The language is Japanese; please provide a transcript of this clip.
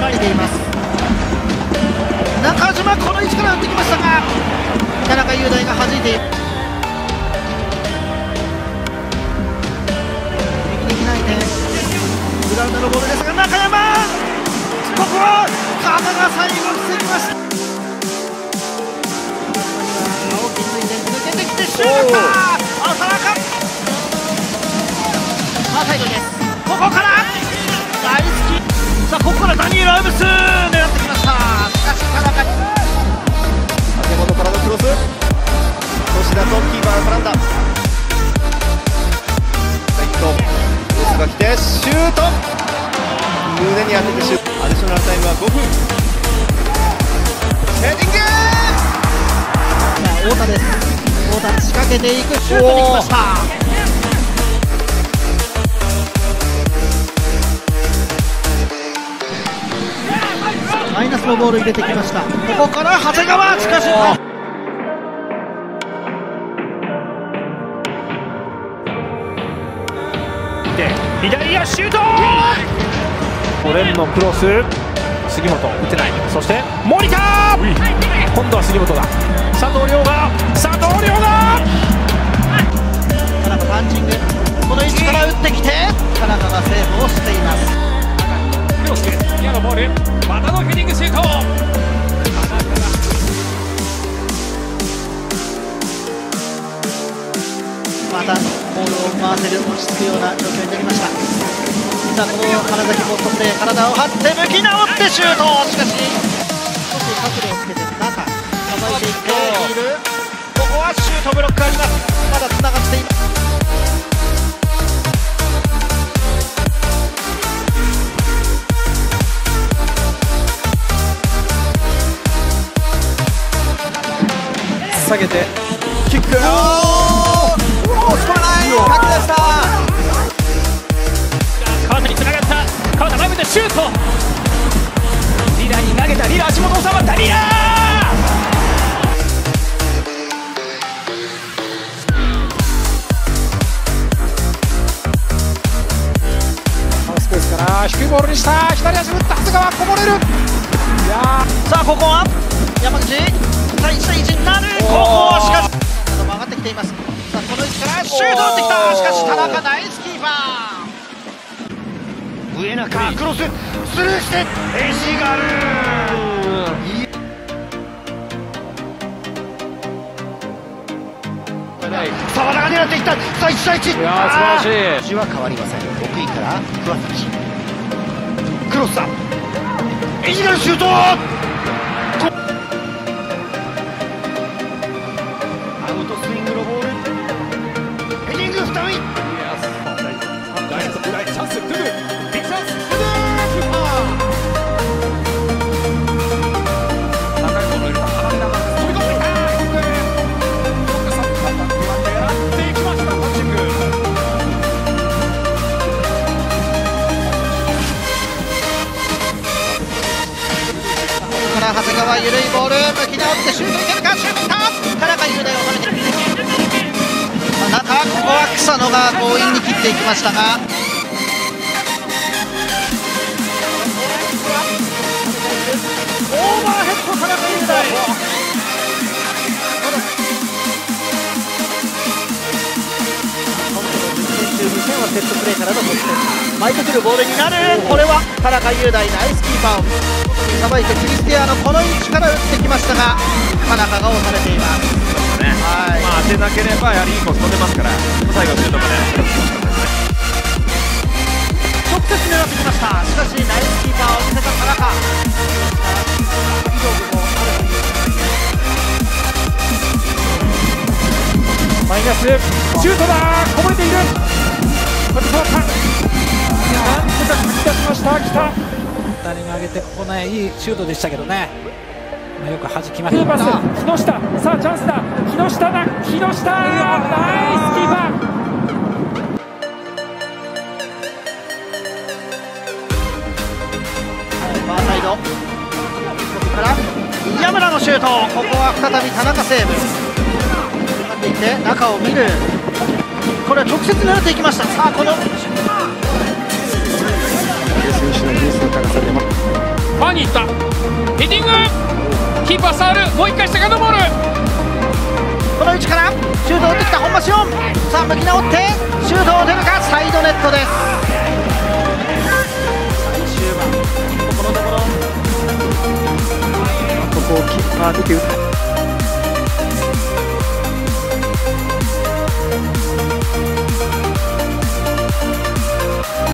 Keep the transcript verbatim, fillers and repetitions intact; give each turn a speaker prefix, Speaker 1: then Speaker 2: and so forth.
Speaker 1: いています。中島、この位置から打ってきましたが田中雄大が弾いている。右にない点グラウンドのボールですが中山、ここは肩が最後防ぎました。青木ついて抜けてきてシュート、浅中ファーサイドです。ここから大好き、さあここからダニエル・アウブス狙ってきました。しかし田中に
Speaker 2: 竹本からのクロス、吉田とキーパーが絡んだ。ライトミスが来てシュート、胸に当ててシュート。アディショナルタイムはごふん。ヘディング、
Speaker 1: 太田です。太田仕掛けていく、シュートに来ました。マイナスのボール入れてきました。ここから長谷川、しかし
Speaker 3: で左足シュート、オレンのクロス、杉本打てない。そして森田、今度は杉本だ。佐藤亮が佐藤亮が
Speaker 1: 田中パンチング、この位置から打ってきて田中がセーブをしています。
Speaker 3: クロスニアのボール、またのヘディングシュート、
Speaker 1: またボールを回せる、落ち着くような状況になりました。さあこの金崎も取って体を張って向き直ってシュート、しかし少し角度をつけて中さばいていっている。ここはシュートブロックあります。まだつながっています。
Speaker 2: 下げてキック、おお押し込まない、角でした。
Speaker 3: 川田につながった。川田投げてシュート、リラに投げた。リラ足元収まった。リラスペースから低いボールにした。左足打った長谷川、こぼれる。いや
Speaker 1: さあここは山口対いち対いちになる。ここはしかし曲がってきています。さあこの位置からシュート打ってきた。しかし田中ナイスキーパー、上中クロススルーしてエシガル、澤田が狙っていった。さあいち対いち、
Speaker 3: いや素晴らしい。
Speaker 1: 味は変わりません。得意から桑崎クロスだ、エシガルシュート、長谷川、緩いボール向き直ってシュートいけるか。シュートいった。田中雄大を止めてる。中、ここは草野が強引に切っていきましたが、オーバーヘッド田中雄大、にてんはセットプレーからの得点、巻いてくるボールになる。これは田中雄大ナイスキーパーをさばいてクリスティアーノ、この位置から打ってきましたが田中が押されています。
Speaker 2: ね、はい、まあ当てなければやはりいいコース飛んでますから、最後シュートまで
Speaker 1: 直接狙ってきました。しかしナイスキーパーを見せた田中、
Speaker 3: マイナスシュートだ、こぼれている。これなんとか引き出しました。北
Speaker 4: タリング上げて、ここね、いいシュートでしたけどね、まあ、よく弾きました。
Speaker 3: パス木下、さあチャンスだ。木下だ、木下ナイスキーパー。
Speaker 1: ファーサイド、ここから宮村のシュート、ここは再び田中セーブ。待っていて中を見る、これは直接狙っていきました。さあこの
Speaker 2: 選手の技術の高さでも
Speaker 3: フ
Speaker 5: キーパー触る、もう一回セカンドボール。
Speaker 1: この位置からシュートを打ってきた本間紫音、さあ向き直ってシュートを打てるか、サイドネットです。最終盤ここのところ
Speaker 2: ここをキーパー見て打っ